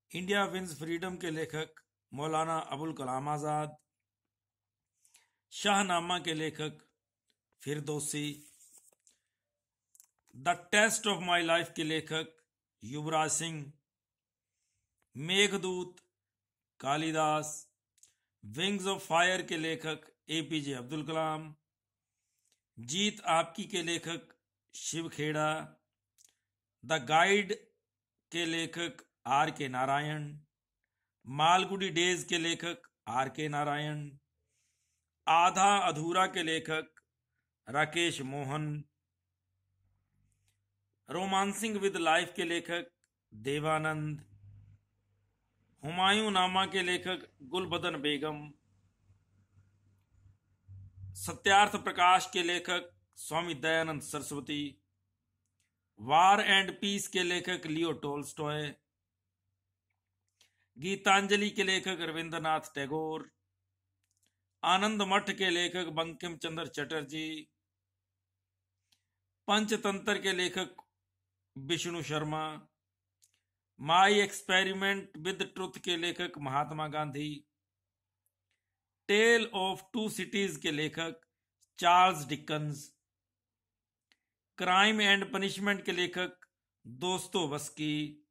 India wins freedom के लेखक Maulana Abul Kalam Azad, Shahnama के लेखक Firdausi, the test of my life के लेखक Yuvraj Singh, Meghdoot Kalidas, wings of fire के लेखक एपीजे अब्दुल कलाम, जीत आपकी के लेखक शिव खेड़ा, द गाइड के लेखक आर के नारायण, मालगुडी डेज के लेखक आर के नारायण, आधा अधूरा के लेखक Rakesh Mohan, romancing with life के लेखक देवानंद, हुमायूं नामा के लेखक गुलबदन बेगम, सत्यार्थ प्रकाश के लेखक Swami Dayanand Saraswati, war and peace के लेखक लियो टोल्स्टॉय, गीतांजलि के लेखक रविंद्रनाथ टैगोर, आनंद मठ के लेखक बंकिम चंद्र चटर्जी, पंचतंत्र के लेखक Vishnu Sharma, my experiment with truth के लेखक Mahatma Gandhi, tale of two cities के लेखक Charles Dickens, crime and punishment के लेखक दोस्तोवस्की,